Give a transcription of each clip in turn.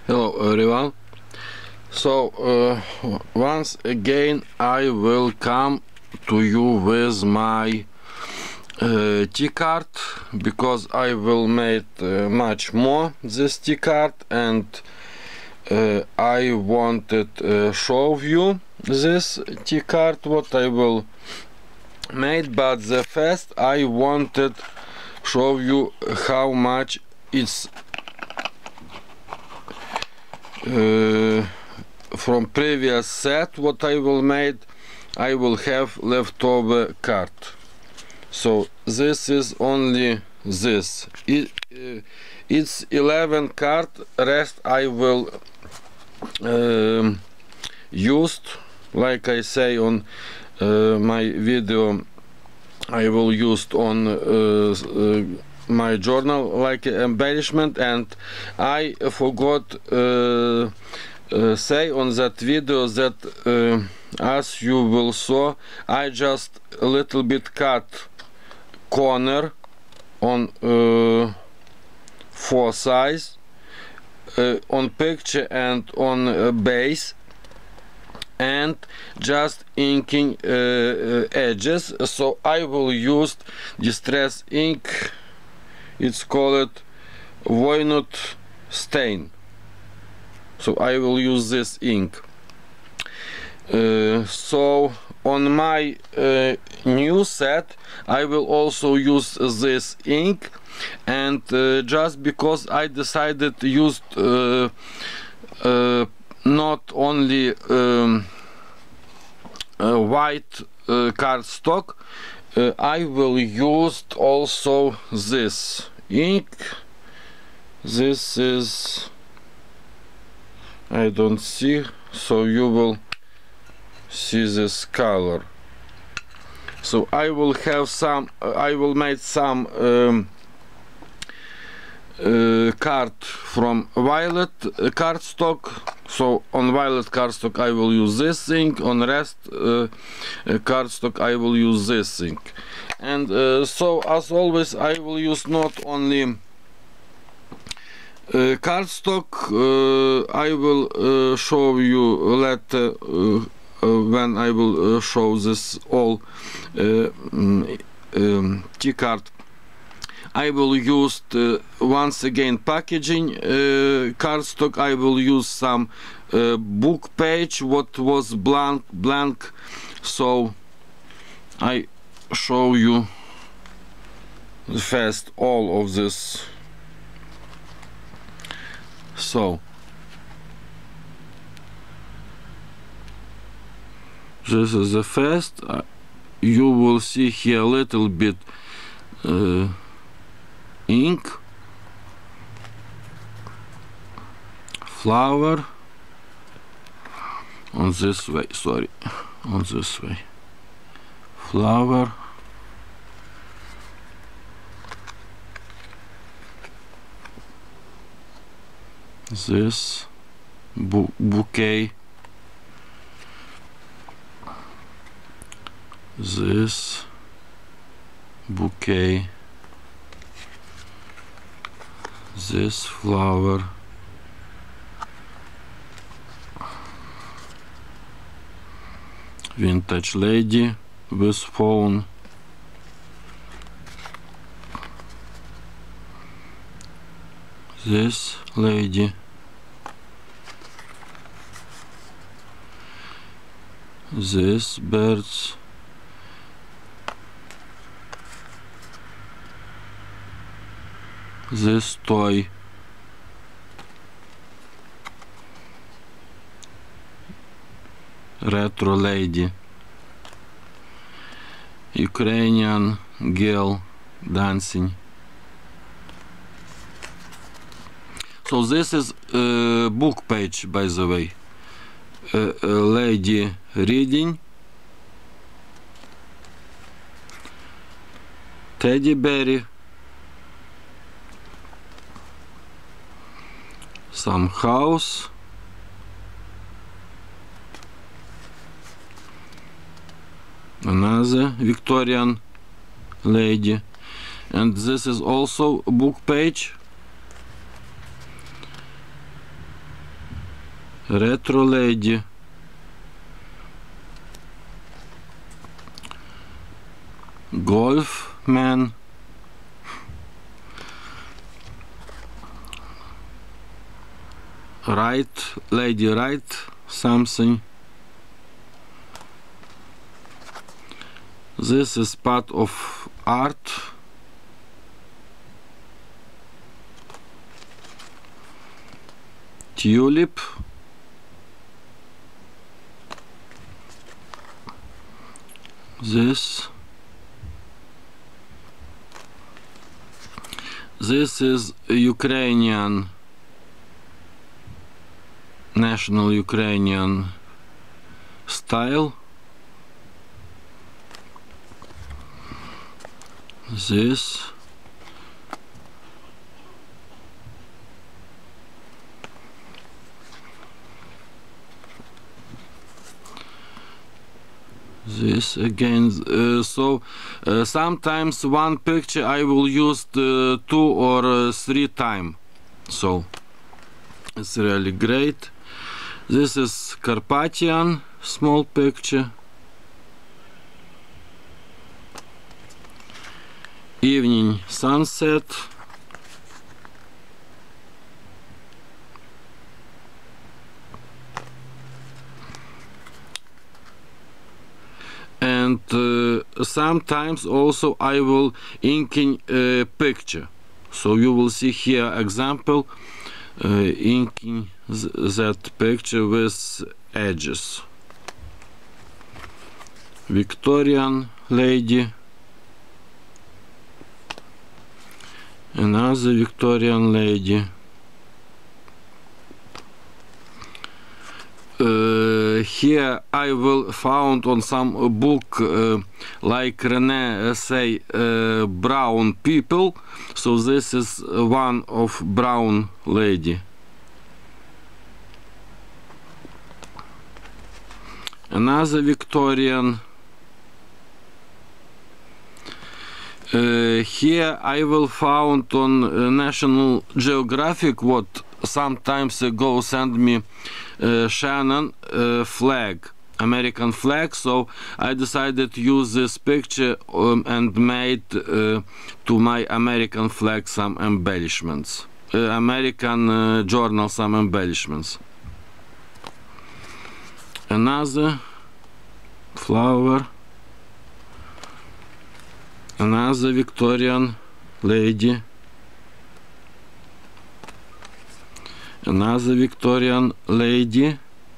Hello everyone. So once again I will come to you with my T card, because I will make much more this T card, and I wanted show you this T card what I will make, but the first I wanted show you how much it's from previous set what I will made. I will have leftover card. So this is only this. It's 11 card. Rest I will used, like I say on my video, I will use on my journal like embellishment, and I forgot say on that video that as you will saw, I just a little bit cut corner on 4 sides on picture and on base, and just inking edges. So I will use distress ink. It's called Voynut stain. So I will use this ink. So on my new set I will also use this ink, and just because I decided to use not only white cardstock, I will use also this ink. This is, I don't see, so you will see this color. So I will have some, I will make some card from violet cardstock. So on violet cardstock I will use this ink, on rest cardstock I will use this ink. And so as always I will use not only cardstock. I will show you later when I will show this all T card. I will use once again packaging cardstock. I will use some book page what was blank, so I show you first all of this. So this is the first. You will see here a little bit ink, flower on this way, sorry, on this way, flower, this bouquet, this bouquet, this flower, vintage lady with phone, this lady, this birds, this toy, retro lady, Ukrainian girl dancing. So this is book page, by the way. Lady reading, teddy bear, some house, another Victorian lady, and this is also a book page. Retro Lady, Golf Man, Lady Write something. This is part of art. Tulip. This is Ukrainian, national Ukrainian style. This again. Sometimes one picture I will use 2 or 3 times, so it's really great. This is Carpathian small picture. Evening sunset. And sometimes also I will inking a picture. So you will see here example inking that picture with edges. Victorian lady. Another Victorian lady. Here I will found on some book like René say brown people, so this is one of brown lady. Another Victorian. Here I will found on National Geographic what sometimes ago send me Shannon flag, American flag, so I decided to use this picture and made to my American flag some embellishments, American journal some embellishments. Another flower. Another Victorian lady. Another Victorian lady.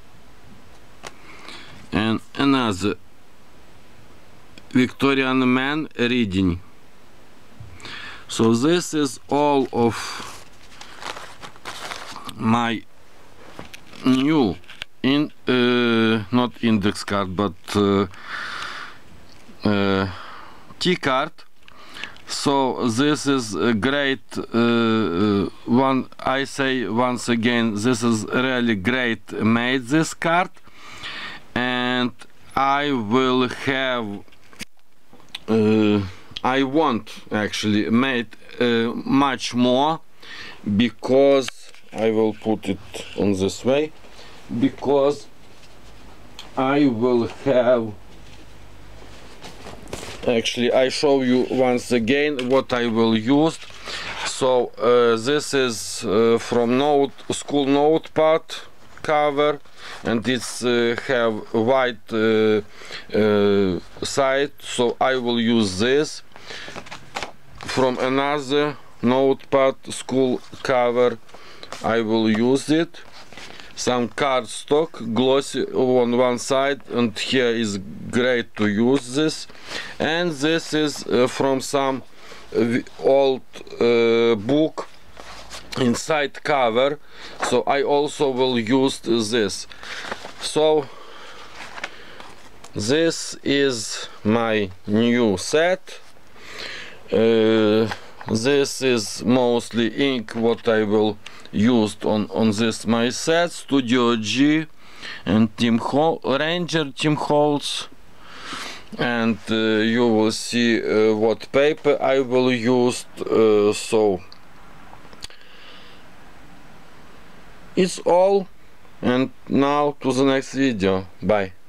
And another Victorian man reading. So this is all of my new not index card, but T-card. So this is a great one. I say once again, this is really great made this card, and I will have I want actually made much more, because I will put it on this way, because I will have actually I show you once again what I will use. So this is from school notepad cover, and it's have white side, so I will use this. From another notepad school cover I will use it. Some cardstock glossy on one side, and here is great to use this. And this is from some old book inside cover, so I also will use this. So this is my new set. This is mostly ink what I will use on this my set. Studio G and Ranger Tim Holtz. And you will see what paper I will use. So it's all and now to the next video. Bye.